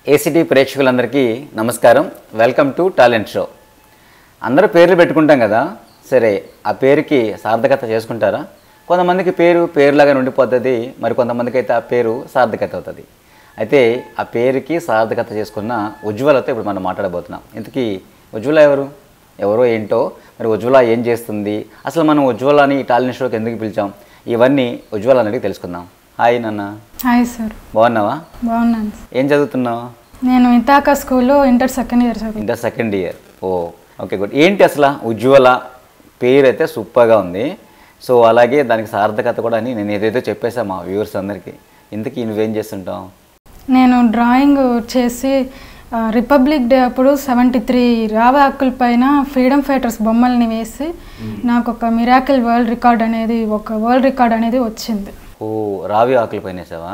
ACT ప్రేక్షకులందరికీ నమస్కారం. Welcome to talent show. అందరూ పేర్లు పెట్టుకుంటాం కదా, సరే ఆ పేరుకి సార్థకత చేసుకుంటారా? కొంతమందికి పేరులాగా ఉండిపోతుంది, మరి కొంతమందికి అయితే ఆ పేరు సార్థకత అవుతుంది. అయితే ఆ పేరుకి సార్థకత చేసుకున్న ఉజ్వలతో ఇప్పుడు మనం మాట్లాడబోతున్నాం. ఇంతకీ ఉజ్వల ఎవరో ఏంటో, మరి ఉజ్వల ఏం చేస్తుంది, అసలు మనం ఉజ్వలని టాలెంట్ షోకి ఎందుకు పిలిచాం, ఇవన్నీ ఉజ్వల అనేది తెలుసుకుందాం. హాయ్ నాన్న. Hi sir. బాగున్నావా? బాగున్నాను. ఏం చదువుతున్నావు? నేను ఇతాక స్కూల్లో ఇంటర్ సెకండ్ ఇయర్ చదువు. Inter second year. Okay good. ఏంటి అసలు ఉజ్వల పేరు అయితే సూపర్గా ఉంది. సో అలాగే దానికి సార్థకత కూడా అని నేను ఏదైతే చెప్పేసా మా వ్యూవర్స్ అందరికీ. ఇంతకీ నువ్వేం చేస్తుంటావు? నేను డ్రాయింగ్ చేసి రిపబ్లిక్ డే అప్పుడు 73 రావ హక్కుల పైన ఫ్రీడమ్ ఫైటర్స్ బొమ్మల్ని వేసి నాకు ఒక మిరాకిల్ వరల్డ్ రికార్డ్ అనేది వచ్చింది. రావి ఆకుల పైన వేసావా?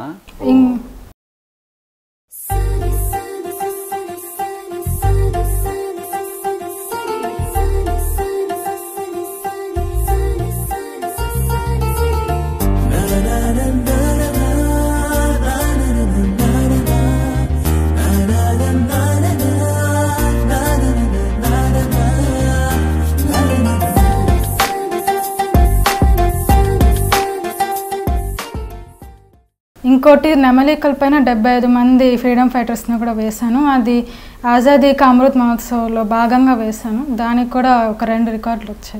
ఇంకోటి నెమలికల పైన 75 మంది ఫ్రీడమ్ ఫైటర్స్ని కూడా వేశాను. అది ఆజాదీ కా అమృత్ మహోత్సవ్లో భాగంగా వేశాను. దానికి కూడా ఒక 2 రికార్డులు వచ్చాయి.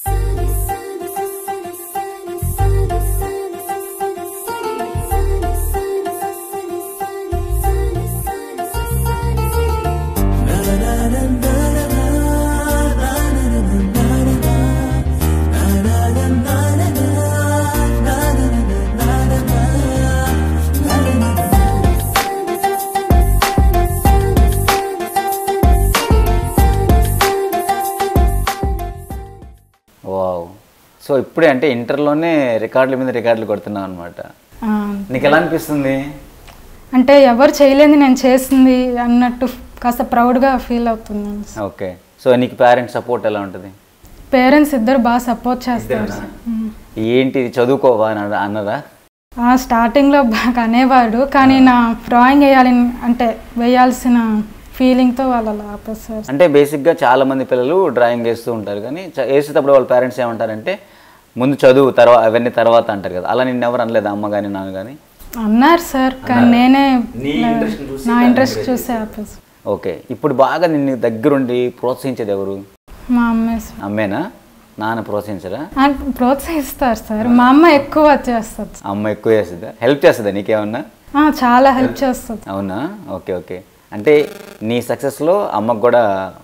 సో ఇప్పుడే అంటే ఇంటర్లోనే రికార్డుల మీద రికార్డులు కొడుతున్నావు అనమాట. నీకు ఎలా అనిపిస్తుంది? అంటే ఎవరు చేయలేని నేను చేసింది అన్నట్టు కాస్త ప్రౌడ్గా ఫీల్ అవుతున్నాను. ఓకే. సో నీకు పేరెంట్స్ సపోర్ట్ ఎలా ఉంటుంది? పేరెంట్స్ ఇద్దరు బాగా సపోర్ట్ చేస్తారు. ఏంటి చదువుకోవా అన్నదా? స్టార్టింగ్లో బాగా అనేవాడు, కానీ నా డ్రాయింగ్ వేయాల్సిన ఫీలింగ్తో వాళ్ళు అలా ఆపేస్తారు. అంటే బేసిక్గా చాలా మంది పిల్లలు డ్రాయింగ్ వేస్తూ ఉంటారు, కానీ వేసేటప్పుడు వాళ్ళ పేరెంట్స్ ఏమంటారంటే ముందు చదువు అవన్నీ తర్వాత అంటారు కదా. అలా నిన్ను ఎవరు అనలేదు, అమ్మ కానీ నాన్న కానీ? అన్నారు సార్, కానీ నేనే నా ఇంట్రెస్ట్ చూసి ఆపేసి. ఓకే. ఇప్పుడు బాగా నిన్ను దగ్గరుండి ప్రోత్సహించేది ఎవరు? మా అమ్మే. అమ్మేనా? నాన్న ప్రోత్సహించరా? ప్రోత్సహిస్తారు సార్. మా అమ్మ ఎక్కువ చేస్తుంది. అమ్మ ఎక్కువ చేస్తుందా? హెల్ప్ చేస్తుందా నీకేమన్నా? చాలా హెల్ప్ చేస్తుంది. అవునా? Okay okay. అంటే నీ సక్సెస్లో అమ్మకు కూడా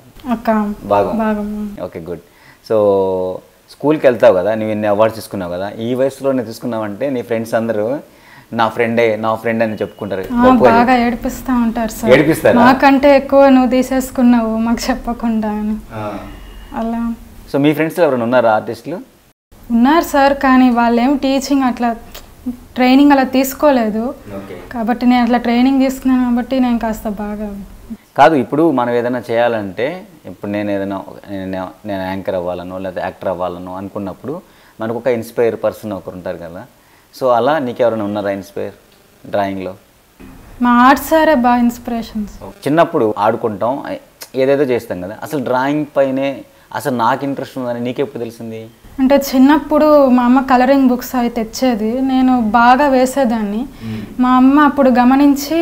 బాగా. Okay good. సో స్కూల్కి వెళ్తావు కదా, నువ్వు ఎన్ని అవార్డ్స్ తీసుకున్నావు కదా, ఈ వయసులోనే తీసుకున్నావంటే నీ ఫ్రెండ్స్ అందరూ నా ఫ్రెండ్ అని చెప్పుకుంటారు, బాగా ఏడిపిస్తూ ఉంటారు సార్. ఏడిపిస్తారు? నాకంటే ఎక్కువ నువ్వు తీసేసుకున్నావు మాకు చెప్పకుండా అని అలా. సో మీ ఫ్రెండ్స్లో ఎవరైనా ఉన్నారా ఆర్టిస్టులు? ఉన్నారు సార్, కానీ వాళ్ళేం టీచింగ్ అట్లా ట్రైనింగ్ అలా తీసుకోలేదు, కాబట్టి నేను అట్లా ట్రైనింగ్ తీసుకున్నాను కాబట్టి నేను కాస్త బాగా. కాదు, ఇప్పుడు మనం ఏదైనా చేయాలంటే, ఇప్పుడు నేను యాంకర్ అవ్వాలనో లేదా యాక్టర్ అవ్వాలనో అనుకున్నప్పుడు మనకు ఒక ఇన్స్పైర్ పర్సన్ ఒకరు ఉంటారు కదా. సో అలా నీకెవరైనా ఉన్నారా ఇన్స్పైర్ డ్రాయింగ్లో? మా ఆర్ట్ సారే బాగా ఇన్స్పిరేషన్స్. చిన్నప్పుడు ఆడుకుంటాం, ఏదేదో చేస్తాం కదా, అసలు డ్రాయింగ్ పైనే అసలు నాకు ఇంట్రెస్ట్ ఉందని నీకెప్పుడు తెలిసింది? అంటే చిన్నప్పుడు మా అమ్మ కలరింగ్ బుక్స్ అవి తెచ్చేది, నేను బాగా వేసేదాన్ని. మా అమ్మ అప్పుడు గమనించి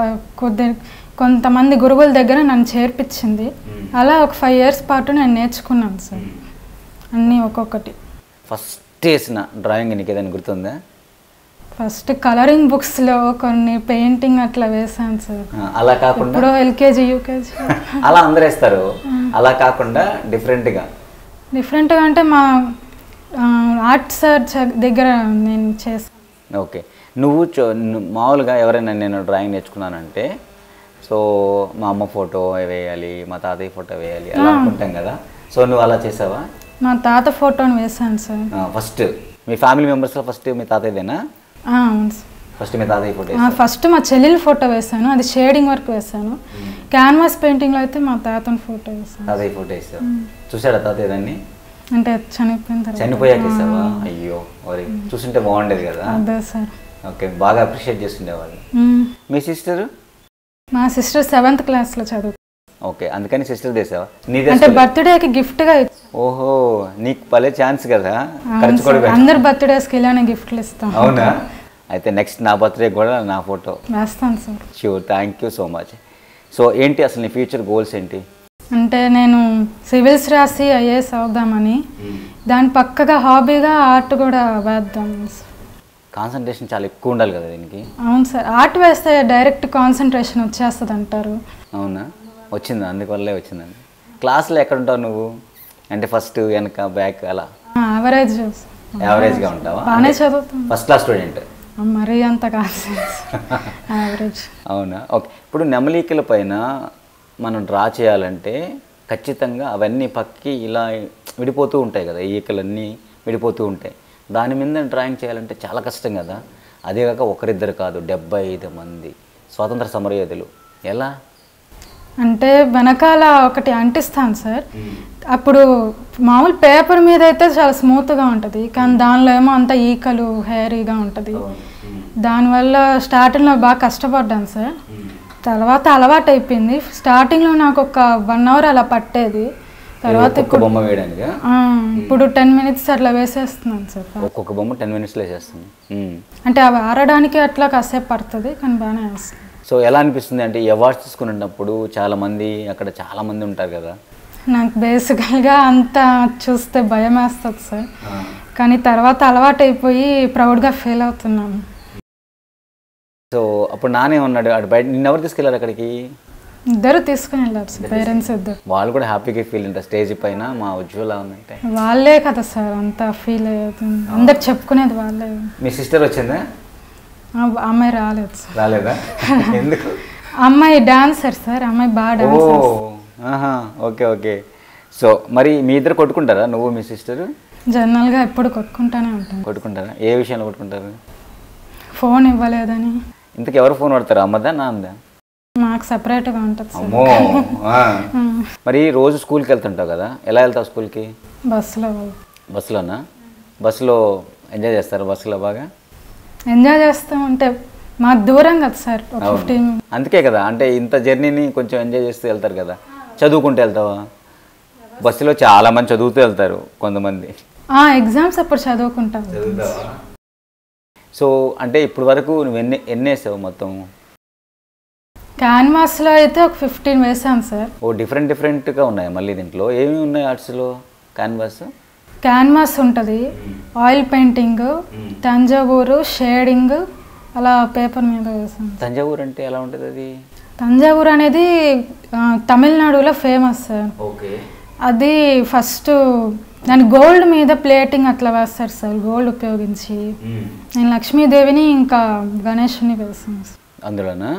కొంతమంది గురువుల దగ్గర నన్ను చేర్పించింది. అలా ఒక 5 years పాటు నేను నేర్చుకున్నాను సార్, అన్నీ ఒక్కొక్కటి. ఫస్ట్ వేసిన డ్రాయింగ్ నీకు ఏదైనా గుర్తుందా? ఫస్ట్ కలరింగ్ బుక్స్లో కొన్ని పెయింటింగ్ అట్లా వేసాను సార్. అలా కాకుండా ఇప్పుడు LKG UKG అలా అందరూ వేస్తారు, అలా కాకుండా డిఫరెంట్గా అంటే మా ఆర్ట్ సార్ దగ్గర నేను చేశాను. ఓకే. నువ్వు మామూలుగా ఎవరైనా నేను డ్రాయింగ్ నేర్చుకున్నానంటే, సో మా అమ్మ ఫోటో వేయాలి, మా తాతయ్య ఫోటో వేయాలి అలా అనుకుంటాం కదా. సో నువ్వు అలా చేసావా? మా తాత ఫోటోని వేసాను సార్. ఫస్ట్ మీ ఫ్యామిలీ మెంబర్స్లో ఫస్ట్ మీ తాతయ్యదేనా? అవును సార్. ఫస్ట్ మీ తాతయ్య ఫోటో? ఫస్ట్ మా చెల్లెల ఫోటో వేసాను, అది షేడింగ్ వర్క్ వేసాను. క్యాన్వాస్ పెయింటింగ్లో అయితే మా తాతని ఫోటో వేసాను. తాతయ్య ఫోటో వేసావు? చూసాడా తాతయ్య దాన్ని? అంటే చనిపోయిన తర్వాత. చనిపోయాక వేసావా? అయ్యో, మరి చూస్తుంటే బాగుండేది కదా. అదే సార్. ఓకే, బాగా అప్రిషియేట్ చేస్తుండేవాళ్ళు. మీ సిస్టర్? మా సిస్టర్ 7th క్లాస్లో చదువు. ఓకే, అందుకని సిస్టర్ చేసావా? అంటే బర్త్డేకి గిఫ్ట్గా ఓహో, నీకు భలే ఛాన్స్ కదా, ఖర్చు కూడా అందరు బర్త్డేస్కి ఇలానే గిఫ్ట్లు ఇస్తాం. అవునా? అయితే నెక్స్ట్ నా బర్త్డే కూడా నా ఫోటో వేస్తాను sir. Sure, thank you so much. So ఏంటి అసలు నీ ఫ్యూచర్ గోల్స్ ఏంటి? అంటే నేను సివిల్స్ రాసి ఐఏఎస్ అవుదామని, దాని పక్కగా హాబీగా ఆర్ట్ కూడా వేద్దాం. కాన్సన్ట్రేషన్ చాలా ఎక్కువ ఉండాలి కదా దీనికి. అవును సార్, ఆర్ట్ వేస్తే డైరెక్ట్ కాన్సన్ట్రేషన్ వచ్చేస్తుంది అంటారు. అవునా? వచ్చిందా? అందువల్లే వచ్చిందండి. క్లాస్లో ఎక్కడ ఉంటావు నువ్వు? అంటే ఫస్ట్, వెనక, బ్యాక్ అలా? యావరేజ్గా ఉంటావా? బాగానే చదువుతాను. First class student? మరీ అంత కాదు, యావరేజ్. అవునా? ఓకే. ఇప్పుడు నెమలికల పైన మనం డ్రా చేయాలంటే ఖచ్చితంగా అవన్నీ పక్కకి ఇలా విడిపోతూ ఉంటాయి కదా, ఈకలన్నీ విడిపోతూ ఉంటాయి. దాని మీద డ్రాయింగ్ చేయాలంటే చాలా కష్టం కదా. అదే కాక ఒకరిద్దరు కాదు, 75 మంది స్వాతంత్ర సమరయోధులు. ఎలా? అంటే వెనకాల ఒకటి అంటిస్తాను సార్. అప్పుడు మామూలు పేపర్ మీద అయితే చాలా స్మూత్గా ఉంటుంది, కానీ దానిలో ఏమో అంత ఈకలు హెయిరీగా ఉంటుంది. దానివల్ల స్టార్టింగ్లో బాగా కష్టపడ్డాను సార్. తర్వాత అలవాటు అయిపోయింది. స్టార్టింగ్లో నాకు ఒక 1 hour అలా పట్టేది. తర్వాత బొమ్మ వేయడానికి ఇప్పుడు 10 minutes అట్లా వేసేస్తున్నాను సార్. ఒక్కొక్క బొమ్మ 10 minutes వేసేస్తుంది. అంటే అవి ఆరడానికి అట్లా కాసేపు పడుతుంది, కానీ బాగానే వేస్తుంది. సో ఎలా అనిపిస్తుంది అంటే అవార్డ్స్ తీసుకున్నప్పుడు చాలామంది అక్కడ చాలామంది ఉంటారు కదా? నాకు బేసికల్గా అంతా చూస్తే భయం వేస్తుంది సార్, కానీ తర్వాత అలవాటు అయిపోయి ప్రౌడ్గా ఫీల్ అవుతున్నాను. సో అప్పుడు నానే ఉన్నాడు అటు బయట, నిన్న ఎవరు తీసుకెళ్ళారు అక్కడికి? ఇద్దరు తీసుకుని వెళ్ళారు సార్, పేరెంట్స్ ఇద్దరు. వాళ్ళు కూడా హ్యాపీగా ఫీల్ ఉంటారు స్టేజ్ పైన మా ఉజ్వల ఉందంటే. వాళ్ళే కదా సార్ అంతా ఫీల్ అవుతుంది, అందరికి చెప్పుకునేది వాళ్ళే. మీ సిస్టర్ వచ్చిందా? అమ్మాయి రాలేదు సార్. రాలేదా? ఎందుకు? అమ్మాయి డాన్సర్ సార్, అమ్మాయి బాగా డాన్స్. Okay okay. సో మరి మీ ఇద్దరు కొట్టుకుంటారా, నువ్వు మీ సిస్టర్? జనరల్గా ఎప్పుడు కొట్టుకుంటానే ఉంటాను. కొట్టుకుంటారా? ఏ విషయంలో కొట్టుకుంటారు? ఫోన్ ఇవ్వలేదని. ఇంతకు ఎవరు ఫోన్ పడతారు, అమ్మదా నాన్నదా? మాకు సపరేట్గా ఉంటుంది సార్. అమ్మో. మరి రోజు స్కూల్కి వెళ్తుంటావు కదా, ఎలా వెళ్తావు స్కూల్కి? బస్సులో. బస్సులోనా? బస్సులో ఎంజాయ్ చేస్తారు? బస్సులో బాగా ఎంజాయ్ చేస్తాం. అంటే మాకు దూరం కదా సార్, 15. అందుకే కదా, అంటే ఇంత జర్నీని కొంచెం ఎంజాయ్ చేస్తూ వెళ్తారు కదా. చదువుకుంటూ వెళ్తావా? బస్సులో చాలా మంది చదువుతూ వెళ్తారు కొంతమంది. ఎగ్జామ్స్ అప్పుడు చదువుకుంటాం. సో అంటే ఇప్పుడు వరకు నువ్వు ఎన్ని వేసావు మొత్తం? క్యాన్వాస్లో అయితే ఒక 15 వేసాను సార్. డిఫరెంట్గా ఉన్నాయి మళ్ళీ దీంట్లో. ఏమేమి ఉన్నాయి ఆర్ట్స్లో? క్యాన్వాస్ ఉంటుంది, ఆయిల్ పెయింటింగ్, తంజావూరు, షేడింగ్, అలా పేపర్ మీద వేసాను. తంజావూరు అంటే ఎలా ఉంటుంది అది? తంజావూరు అనేది తమిళనాడులో ఫేమస్ సార్. ఓకే. అది ఫస్ట్ దాని గోల్డ్ మీద ప్లేటింగ్ అట్లా వేస్తారు సార్, గోల్డ్ ఉపయోగించి. నేను లక్ష్మీదేవిని ఇంకా గణేష్ని వేసాను సార్ అందులోనా.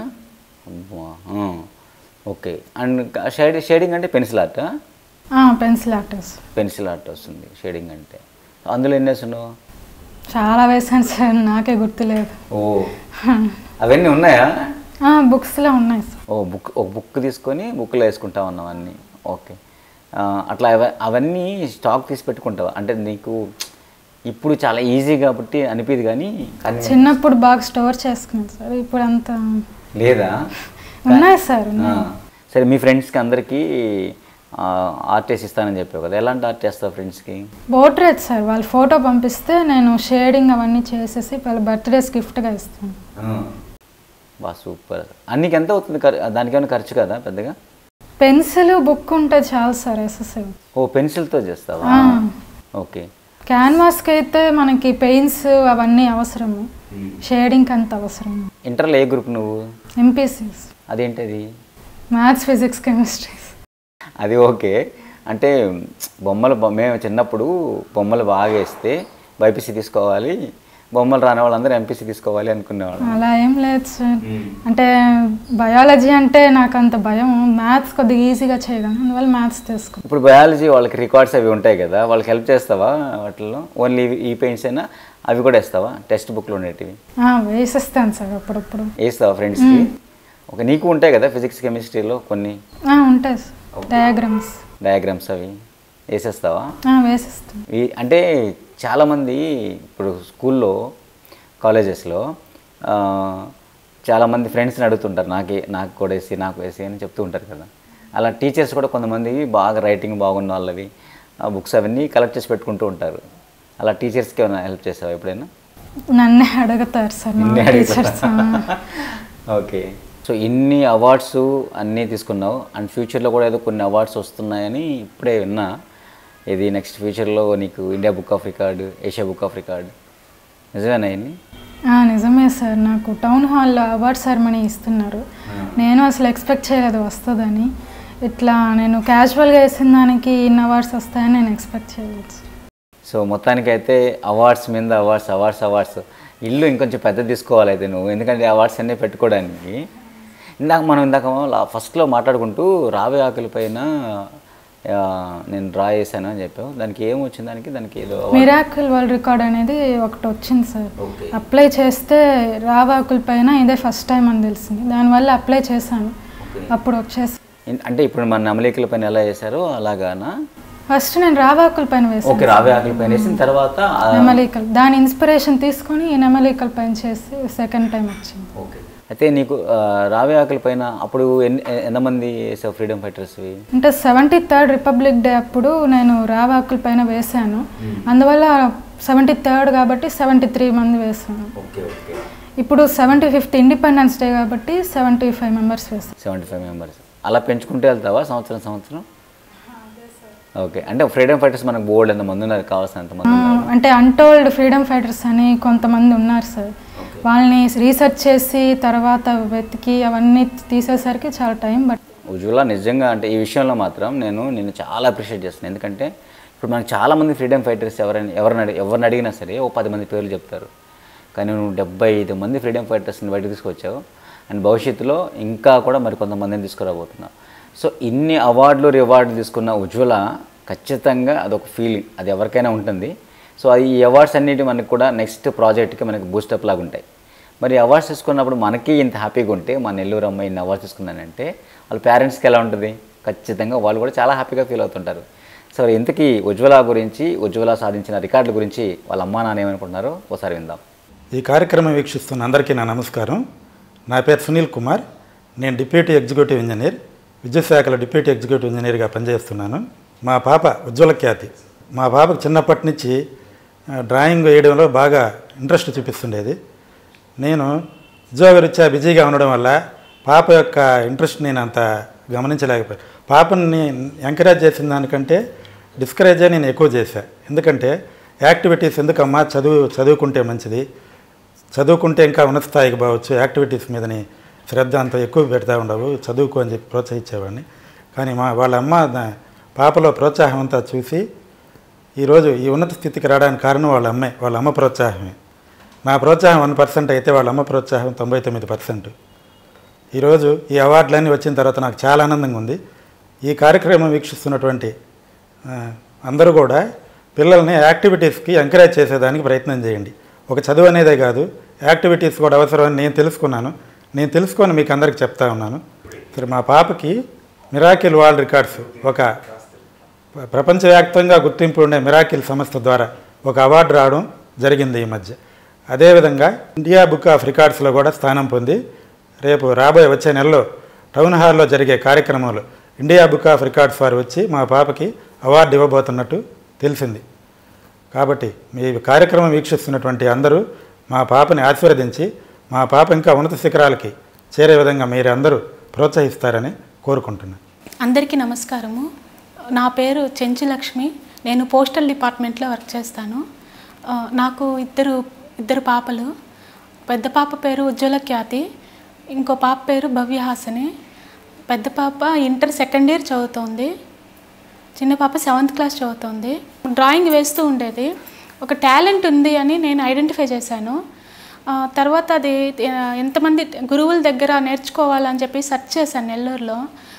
ఓకే. అండ్ షేడింగ్ అంటే పెన్సిల్ ఆర్టా? Pencil art. పెన్సిల్ ఆర్ట్ వస్తుంది షేడింగ్ అంటే. అందులో ఎన్ని వేస్తున్నావు? చాలా వేసాను సార్, నాకే గుర్తులేదు. ఓ, అవన్నీ ఉన్నాయా? బుక్స్లో ఉన్నాయి సార్. ఒక బుక్ తీసుకొని బుక్లో వేసుకుంటావు అన్నావు అన్నీ. ఓకే. అట్లా అవన్నీ స్టాక్ తీసి పెట్టుకుంటావు అంటే నీకు ఇప్పుడు చాలా ఈజీ కాబట్టి అనిపిది, కానీ చిన్నప్పుడు బాగా స్టోర్ చేసుకున్నాను సార్, ఇప్పుడు అంతా లేదా? ఉన్నాయి సార్. సరే, మీ ఫ్రెండ్స్కి అందరికీ ఆర్ట్ వేసి ఇస్తానని చెప్పావు కదా, ఎలాంటి ఆర్ట్ చేస్తావు ఫ్రెండ్స్కి? పోర్ట్రేట్ సార్, వాళ్ళు ఫోటో పంపిస్తే నేను షేడింగ్ అవన్నీ చేసేసి వాళ్ళ బర్త్డేస్ గిఫ్ట్గా ఇస్తాను. బా సూపర్. అన్నికి ఎంత అవుతుంది? దానికి ఏమైనా ఖర్చు కదా పెద్దగా? పెన్సిల్, బుక్ ఉంటే చాలు సార్ వేసేసేవి. పెన్సిల్తో చేస్తావా? ఓకే. క్యాన్వాస్కి అయితే మనకి పెయింట్స్ అవన్నీ అవసరము, షేడింగ్ అంత అవసరం. ఇంటర్లో ఏ గ్రూప్ నువ్వు? ఎంపీసీ. అదేంటది? Maths, physics, chemistry. అది ఓకే. అంటే మేము చిన్నప్పుడు బొమ్మలు బాగా వేస్తే బైపీసీ తీసుకోవాలి, బొమ్మలు రాని వాళ్ళందరూ ఎంపీసీ తీసుకోవాలి అనుకునేవాళ్ళు. అలా ఏం లేదు సార్. అంటే బయాలజీ అంటే నాకు అంత భయం, మ్యాథ్స్ కొద్దిగా ఈజీగా చేయగలను, అందువల్ల మ్యాథ్స్ తీసుకో. ఇప్పుడు బయాలజీ వాళ్ళకి రికార్డ్స్ అవి ఉంటాయి కదా, వాళ్ళకి హెల్ప్ చేస్తావా వాటిల్లో? ఓన్లీ ఈ పెయింట్స్ అయినా అవి కూడా వేస్తావా? టెక్స్ట్ బుక్లో ఉండేటివి వేసిస్తాను సార్, అప్పుడప్పుడు వేస్తావా ఫ్రెండ్స్కి? ఓకే. నీకు ఉంటాయి కదా ఫిజిక్స్, కెమిస్ట్రీలో కొన్ని ఉంటాయి సార్, డయాగ్రామ్స్ అవి వేసేస్తావా? వేసేస్తాను. అంటే చాలామంది ఇప్పుడు స్కూల్లో, కాలేజెస్లో చాలామంది ఫ్రెండ్స్ని అడుగుతుంటారు, నాకు కూడా వేసి నాకు వేసి అని చెప్తూ ఉంటారు కదా. అలా టీచర్స్ కూడా కొంతమంది బాగా రైటింగ్ బాగున్న వాళ్ళవి ఆ బుక్స్ అవన్నీ కలెక్ట్ చేసి పెట్టుకుంటూ ఉంటారు. అలా టీచర్స్కి ఏమైనా హెల్ప్ చేసావా ఎప్పుడైనా? నన్నే అడుగుతారు సార్ మా టీచర్స్. ఓకే. సో ఇన్ని అవార్డ్స్ అన్నీ తీసుకున్నావు అండ్ ఫ్యూచర్లో కూడా ఏదో కొన్ని అవార్డ్స్ వస్తున్నాయని ఇప్పుడే విన్నా. ఇది నెక్స్ట్ ఫ్యూచర్లో నీకు India book of record, Asia book of record, నిజమేనా ఇన్ని? నిజమే సార్. నాకు టౌన్ హాల్లో అవార్డ్ సెరమనీ ఇస్తున్నారు. నేను అసలు ఎక్స్పెక్ట్ చేయలేదు వస్తుందని. ఇట్లా నేను క్యాజువల్గా వేసిన దానికి ఇన్ని అవార్డ్స్ వస్తాయని నేను ఎక్స్పెక్ట్ చేయలేదు. సో మొత్తానికైతే అవార్డ్స్ మీద అవార్డ్స్ ఇల్లు ఇంకొంచెం పెద్ద తీసుకోవాలి అయితే నువ్వు, ఎందుకంటే అవార్డ్స్ అన్నీ పెట్టుకోవడానికి. ఇందాక ఫస్ట్లో మాట్లాడుకుంటూ రావే ఆకుల పైన నేను డ్రా చేశాను అని చెప్పావు. దానికి ఏమొచ్చింది? దానికి ఏదో మిరాకిల్ వరల్డ్ రికార్డ్ అనేది ఒకటి వచ్చింది సార్. అప్లై చేస్తే రావే ఆకుల పైన ఇదే ఫస్ట్ టైం అని తెలిసింది. దానివల్ల అప్లై చేశాను, అప్పుడు వచ్చేసి. అంటే ఇప్పుడు మన నెమలికల పైన ఎలా చేశారో అలాగానా? ఫస్ట్ నేను రావే ఆకుల పైన వేసాను. ఓకే, రావే ఆకుల పైన వేసిన తర్వాత నెమలికలు, దాని ఇన్స్పిరేషన్ తీసుకొని ఈ నెమలికల పైన చేసి సెకండ్ టైం వచ్చింది. ఓకే. అయితే నీకు రావే ఆకుల పైన అప్పుడు ఎంతమంది వేసావు ఫ్రీడమ్ ఫైటర్స్వి? అంటే 73rd రిపబ్లిక్ డే అప్పుడు నేను రావే ఆకుల పైన వేసాను. అందువల్ల 73rd కాబట్టి 73 మంది వేసాను. Okay okay. ఇప్పుడు 75th ఇండిపెండెన్స్ డే కాబట్టి 75 మెంబర్స్ వేసాను. 75 మెంబర్స్. అలా పెంచుకుంటూ వెళ్తావా సంవత్సరం? ఓకే. అంటే ఫ్రీడమ్ ఫైటర్స్ మనకు బోర్డు ఎంతమంది ఉన్నారు, కావాల్సినంతమంది? అంటే అన్టోల్డ్ ఫ్రీడమ్ ఫైటర్స్ అని కొంతమంది ఉన్నారు సార్. వాళ్ళని రీసెర్చ్ చేసి తర్వాత వెతికి అవన్నీ తీసేసరికి చాలా టైం. బట్ ఉజ్వల నిజంగా అంటే ఈ విషయంలో మాత్రం నేను చాలా అప్రిషియేట్ చేస్తున్నాను. ఎందుకంటే ఇప్పుడు మనకు చాలామంది ఫ్రీడమ్ ఫైటర్స్ ఎవరిని అడిగినా సరే ఓ 10 మంది పేర్లు చెప్తారు. కానీ నువ్వు 75 మంది ఫ్రీడమ్ ఫైటర్స్ని బయటకు తీసుకొచ్చావు. అండ్ భవిష్యత్తులో ఇంకా కూడా మరి కొంతమందిని తీసుకురాబోతున్నావు. సో ఇన్ని రివార్డులు తీసుకున్న ఉజ్వల ఖచ్చితంగా అదొక ఫీలింగ్, అది ఎవరికైనా ఉంటుంది. సో ఈ అవార్డ్స్ అన్నిటి మనకు కూడా నెక్స్ట్ ప్రాజెక్ట్కి మనకి బూస్టప్ లాగా ఉంటాయి. మరి అవార్డ్స్ తీసుకున్నప్పుడు మనకి ఇంత హ్యాపీగా ఉంటే, మా నెల్లూరు అమ్మాయి ఇన్ని అవార్డ్స్ తీసుకున్నానంటే వాళ్ళ పేరెంట్స్కి ఎలా ఉంటుంది? ఖచ్చితంగా వాళ్ళు కూడా చాలా హ్యాపీగా ఫీల్ అవుతుంటారు. సో ఇంతకీ ఉజ్వల సాధించిన రికార్డుల గురించి వాళ్ళ అమ్మా నాన్న ఏమనుకుంటున్నారో ఒకసారి విందాం. ఈ కార్యక్రమం వీక్షిస్తున్న అందరికీ నా నమస్కారం. నా పేరు సునీల్ కుమార్. నేను డిప్యూటీ ఎగ్జిక్యూటివ్ ఇంజనీర్, విద్యుత్ శాఖలో డిప్యూటీ ఎగ్జిక్యూటివ్ ఇంజనీర్గా పనిచేస్తున్నాను. మా పాప ఉజ్వల ఖ్యాతి. మా పాపకు చిన్నప్పటి నుంచి డ్రాయింగ్ వేయడంలో బాగా ఇంట్రెస్ట్ చూపిస్తుండేది. నేను ఉద్యోగరీత్యా బిజీగా ఉండడం వల్ల పాప యొక్క ఇంట్రెస్ట్ నేను అంత గమనించలేకపోయాను. పాపని ఎంకరేజ్ చేసిన దానికంటే డిస్కరేజే నేను ఎక్కువ చేశాను. ఎందుకంటే యాక్టివిటీస్ ఎందుకమ్మా, చదువుకుంటే మంచిది, చదువుకుంటే ఇంకా ఉన్నత స్థాయికి పోవచ్చు, యాక్టివిటీస్ మీదని శ్రద్ధ అంత ఎక్కువ పెడతా ఉండవు, చదువుకో అని చెప్పి ప్రోత్సహించేవాడిని. కానీ వాళ్ళ అమ్మ పాపలో ప్రోత్సాహం అంతా చూసి ఈరోజు ఈ ఉన్నత స్థితికి రావడానికి కారణం వాళ్ళ అమ్మ ప్రోత్సాహమే. నా ప్రోత్సాహం 1% అయితే వాళ్ళ అమ్మ ప్రోత్సాహం 99%. ఈరోజు ఈ అవార్డులన్నీ వచ్చిన తర్వాత నాకు చాలా ఆనందంగా ఉంది. ఈ కార్యక్రమం వీక్షిస్తున్నటువంటి అందరూ కూడా పిల్లల్ని యాక్టివిటీస్కి ఎంకరేజ్ చేసేదానికి ప్రయత్నం చేయండి. ఒక చదువు అనేదే కాదు, యాక్టివిటీస్ కూడా అవసరమని నేను తెలుసుకొని మీకు అందరికి చెప్తా ఉన్నాను. సరే, మా పాపకి మిరాకిల్ వరల్డ్ రికార్డ్స్, ఒక ప్రపంచవ్యాప్తంగా గుర్తింపు ఉండే మిరాకిల్ సంస్థ ద్వారా ఒక అవార్డు రావడం జరిగింది ఈ మధ్య. అదేవిధంగా ఇండియా బుక్ ఆఫ్ రికార్డ్స్లో కూడా స్థానం పొంది రేపు వచ్చే నెలలో టౌన్ హాల్లో జరిగే కార్యక్రమంలో ఇండియా బుక్ ఆఫ్ రికార్డ్స్ వారు వచ్చి మా పాపకి అవార్డు ఇవ్వబోతున్నట్టు తెలిసింది. కాబట్టి మీ కార్యక్రమం వీక్షిస్తున్నటువంటి అందరూ మా పాపని ఆశీర్వదించి మా పాప ఇంకా ఉన్నత శిఖరాలకి చేరే విధంగా మీరు అందరూ ప్రోత్సహిస్తారని కోరుకుంటున్నాను. అందరికీ నమస్కారము. నా పేరు చెంచు లక్ష్మి. నేను పోస్టల్ డిపార్ట్మెంట్లో వర్క్ చేస్తాను. నాకు ఇద్దరు పాపలు. పెద్ద పాప పేరు ఉజ్వల ఖ్యాతి, ఇంకో పాప పేరు భవ్యహాసని. పెద్ద పాప ఇంటర్ సెకండ్ ఇయర్ చదువుతోంది, చిన్న పాప 7th క్లాస్ చదువుతోంది. డ్రాయింగ్ వేస్తూ ఉండేది. ఒక టాలెంట్ ఉంది అని నేను ఐడెంటిఫై చేశాను. తర్వాత అది ఎంతమంది గురువుల దగ్గర నేర్చుకోవాలని చెప్పి సెర్చ్ చేశాను నెల్లూరులో.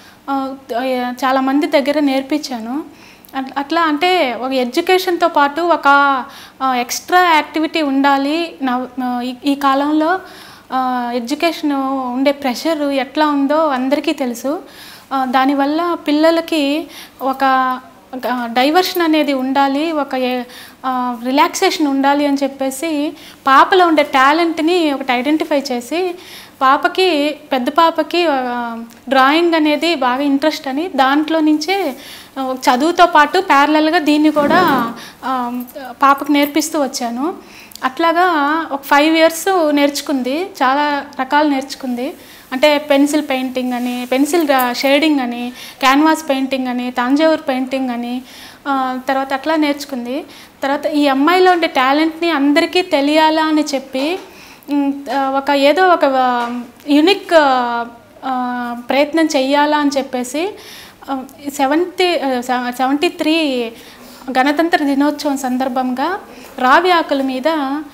చాలామంది దగ్గర నేర్పించాను. అట్లా అంటే ఒక ఎడ్యుకేషన్తో పాటు ఒక ఎక్స్ట్రా యాక్టివిటీ ఉండాలి. ఈ కాలంలో ఎడ్యుకేషన్ ఉండే ప్రెషర్ ఎట్లా ఉందో అందరికీ తెలుసు. దానివల్ల పిల్లలకి ఒక డైవర్షన్ అనేది ఉండాలి, ఒక రిలాక్సేషన్ ఉండాలి అని చెప్పేసి పాపలో ఉండే టాలెంట్ని ఒకటి ఐడెంటిఫై చేసి పాపకి, పెద్ద పాపకి డ్రాయింగ్ అనేది బాగా ఇంట్రెస్ట్ అని దాంట్లో నుంచే చదువుతో పాటు ప్యారలల్గా దీన్ని కూడా పాపకు నేర్పిస్తూ వచ్చాను. అట్లాగా ఒక 5 years నేర్చుకుంది, చాలా రకాలు నేర్చుకుంది. అంటే పెన్సిల్ పెయింటింగ్ అని, పెన్సిల్ షేడింగ్ అని, క్యాన్వాస్ పెయింటింగ్ అని, తంజావూర్ పెయింటింగ్ అని, తర్వాత అట్లా నేర్చుకుంది. తర్వాత ఈ అమ్మాయిలో ఉండే టాలెంట్ని అందరికీ తెలియాలా అని చెప్పి ఏదో ఒక యూనిక్ ప్రయత్నం చెయ్యాలా అని చెప్పేసి 73 గణతంత్ర దినోత్సవం సందర్భంగా రావి ఆకుల మీద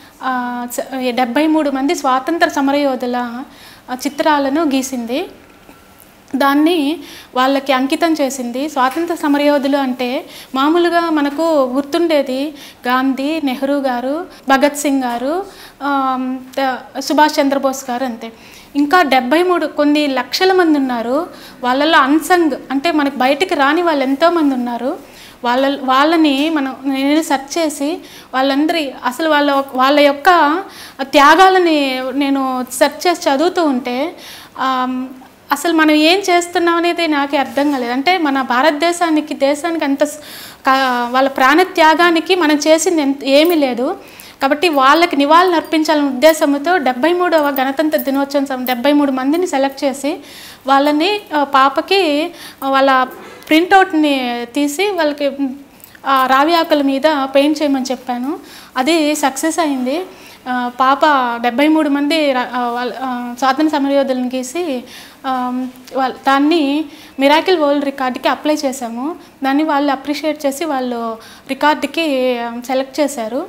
73 మంది స్వాతంత్ర సమరయోధుల చిత్రాలను గీసింది. దాన్ని వాళ్ళకి అంకితం చేసింది. స్వాతంత్ర సమరయోధులు అంటే మామూలుగా మనకు గుర్తుండేది గాంధీ, నెహ్రూ గారు, భగత్ సింగ్ గారు, సుభాష్ చంద్రబోస్ గారు, అంతే. ఇంకా 73 కొన్ని లక్షల మంది ఉన్నారు. వాళ్ళల్లో అన్సంగ్ అంటే మనకు బయటికి రాని వాళ్ళు ఎంతోమంది ఉన్నారు. వాళ్ళని నేను సెర్చ్ చేసి వాళ్ళందరి అసలు వాళ్ళ యొక్క త్యాగాలని నేను సెర్చ్ చేసి చదువుతూ ఉంటే అసలు మనం ఏం చేస్తున్నాం అనేది నాకే అర్థం కాలేదు. అంటే మన భారతదేశానికి, దేశానికి అంత వాళ్ళ ప్రాణత్యాగానికి మనం చేసింది ఏమీ లేదు. కాబట్టి వాళ్ళకి నివాళులు అర్పించాలనే ఉద్దేశంతో 73వ గణతంత్ర దినోత్సవం 73 మందిని సెలెక్ట్ చేసి వాళ్ళని పాపకి వాళ్ళ ప్రింట్అవుట్ని తీసి వాళ్ళకి రావి ఆకుల మీద పెయింట్ చేయమని చెప్పాను. అది సక్సెస్ అయింది. పాప 73 మంది స్వాతంత్ర సమరయోధులను గీసి దాన్ని మిరాకిల్ వరల్డ్ రికార్డుకి అప్లై చేశాము. దాన్ని వాళ్ళు అప్రిషియేట్ చేసి వాళ్ళు రికార్డుకి సెలెక్ట్ చేశారు.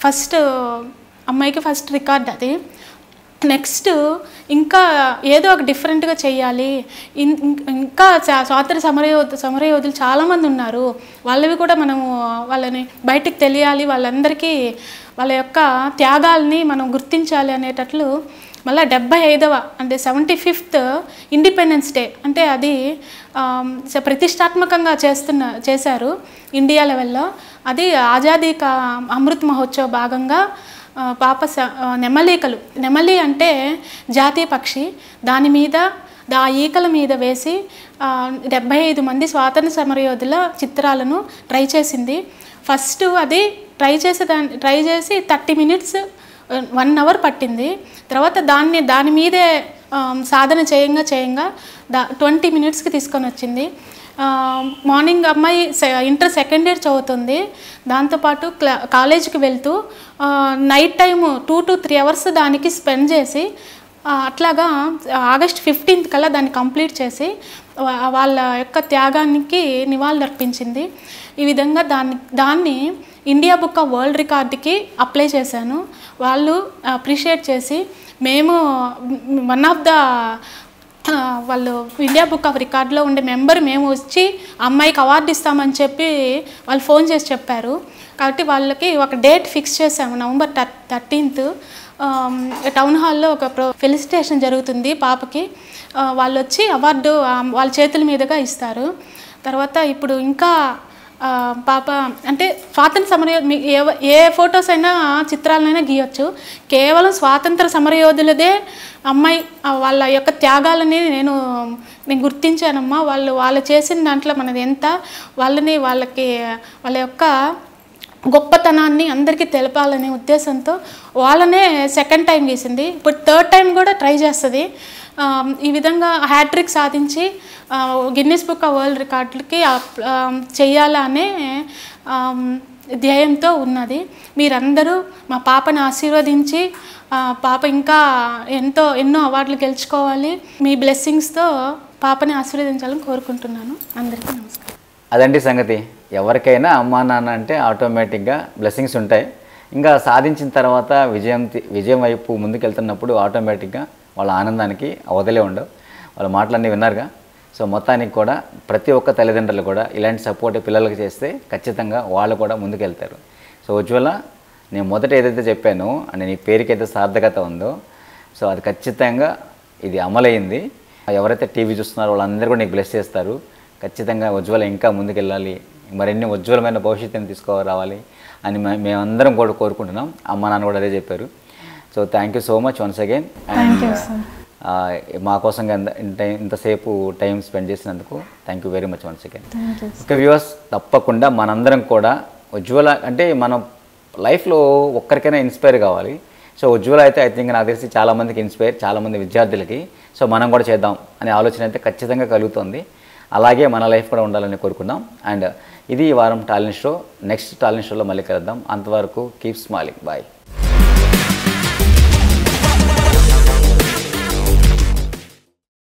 అమ్మాయికి ఫస్ట్ రికార్డ్ అది. నెక్స్ట్ ఇంకా ఏదో ఒక డిఫరెంట్గా చేయాలి, ఇంకా స్వాతంత్ర సమరయోధులు చాలామంది ఉన్నారు, వాళ్ళవి కూడా మనము వాళ్ళని బయటికి తెలియాలి, వాళ్ళందరికీ వాళ్ళ యొక్క త్యాగాల్ని మనం గుర్తించాలి అనేటట్లు మళ్ళీ 75వ అంటే 75th ఇండిపెండెన్స్ డే అంటే అది ప్రతిష్టాత్మకంగా చేశారు ఇండియా లెవెల్లో. అది ఆజాదీ కా అమృత్ మహోత్సవ్ భాగంగా పాప నెమలి అంటే జాతీయ పక్షి, దాని మీద ఆ ఈకల మీద వేసి 75 మంది స్వాతంత్ర సమరయోధుల చిత్రాలను ట్రై చేసింది. ఫస్ట్ అది ట్రై చేసి 30 minutes 1 hour పట్టింది. తర్వాత దాని మీదే సాధన చేయంగా 20 minutesకి తీసుకొని వచ్చింది. మార్నింగ్ అమ్మాయి ఇంటర్ 2nd year చదువుతుంది. దాంతోపాటు కాలేజీకి వెళ్తూ నైట్ టైము 2 to 3 hours దానికి స్పెండ్ చేసి అట్లాగా August 15th కల్లా దాన్ని కంప్లీట్ చేసి వాళ్ళ యొక్క త్యాగానికి నివాళులు అర్పించింది. ఈ విధంగా దాన్ని ఇండియా బుక్ ఆఫ్ వరల్డ్ రికార్డుకి అప్లై చేశాను. వాళ్ళు అప్రిషియేట్ చేసి మేము వాళ్ళు ఇండియా బుక్ ఆఫ్ రికార్డులో ఉండే మెంబర్ మేము వచ్చి అమ్మాయికి అవార్డు ఇస్తామని చెప్పి వాళ్ళు ఫోన్ చేసి చెప్పారు. కాబట్టి వాళ్ళకి ఒక డేట్ ఫిక్స్ చేసాము. November 13th టౌన్ హాల్లో ఒక ఫెలిసిటేషన్ జరుగుతుంది పాపకి. వాళ్ళు వచ్చి అవార్డు వాళ్ళ చేతుల మీదుగా ఇస్తారు. తర్వాత ఇప్పుడు ఇంకా పాప అంటే స్వాతంత్ర ఏ ఫొటోస్ అయినా చిత్రాలనైనా గీయొచ్చు. కేవలం స్వాతంత్ర సమరయోధులదే అమ్మాయి వాళ్ళ యొక్క త్యాగాలని నేను గుర్తించానమ్మా. వాళ్ళు చేసిన దాంట్లో మనది ఎంత వాళ్ళ యొక్క గొప్పతనాన్ని అందరికీ తెలపాలనే ఉద్దేశంతో వాళ్ళనే 2nd time గీసింది. ఇప్పుడు 3rd time కూడా ట్రై చేస్తుంది. ఈ విధంగా హ్యాట్రిక్ సాధించి గిన్నిస్ బుక్ ఆఫ్ వరల్డ్ రికార్డులకి చెయ్యాలనే ధ్యేయంతో ఉన్నది. మీరందరూ మా పాపను ఆశీర్వదించి పాప ఇంకా ఎన్నో అవార్డులు గెలుచుకోవాలి, మీ బ్లెస్సింగ్స్తో పాపని ఆశీర్వదించాలని కోరుకుంటున్నాను. అందరికీ నమస్కారం. అదండి సంగతి. ఎవరికైనా అమ్మా నాన్న అంటే ఆటోమేటిక్గా బ్లెస్సింగ్స్ ఉంటాయి. ఇంకా సాధించిన తర్వాత విజయం వైపు ముందుకెళ్తున్నప్పుడు ఆటోమేటిక్గా వాళ్ళ ఆనందానికి అవధలే ఉండవు. వాళ్ళ మాటలన్నీ విన్నారుగా. సో మొత్తానికి కూడా ప్రతి ఒక్క తల్లిదండ్రులు కూడా ఇలాంటి సపోర్ట్ పిల్లలకు చేస్తే ఖచ్చితంగా వాళ్ళు కూడా ముందుకెళ్తారు. సో ఉజ్వల, నేను మొదట ఏదైతే చెప్పానో అంటే నీ పేరుకైతే సార్థకత ఉందో సో అది ఖచ్చితంగా ఇది అమలైంది. ఎవరైతే టీవీ చూస్తున్నారో వాళ్ళందరూ కూడా నీకు బ్లెస్ చేస్తారు. ఖచ్చితంగా ఉజ్వల ఇంకా ముందుకెళ్ళాలి, మరిన్ని ఉజ్వలమైన భవిష్యత్తుని తీసుకురావాలి అని మేమందరం కూడా కోరుకుంటున్నాం. అమ్మ నాన్న కూడా అదే చెప్పారు. So thank you so much once again. Thank you sir. మా కోసంగా ఇంతసేపు టైం స్పెండ్ చేసినందుకు thank you very much once again. Thank you. Okay viewers, తప్పకుండా మనందరం కూడా ఉజ్వల అంటే మనం లైఫ్లో ఒక్కరికైనా ఇన్స్పైర్ కావాలి. సో ఉజ్వల అయితే ఐ థింక్ నాకు తెలిసి చాలామందికి ఇన్స్పైర్, చాలామంది విద్యార్థులకి. సో మనం కూడా చేద్దాం అనే ఆలోచన అయితే ఖచ్చితంగా కలుగుతుంది. అలాగే మన లైఫ్ కూడా ఉండాలని కోరుకుందాం. అండ్ ఇది ఈ వారం టాలెంట్ షో. నెక్స్ట్ టాలెంట్ షోలో మళ్ళీ కలుద్దాం. అంతవరకు కీప్ స్మైలింగ్. బాయ్.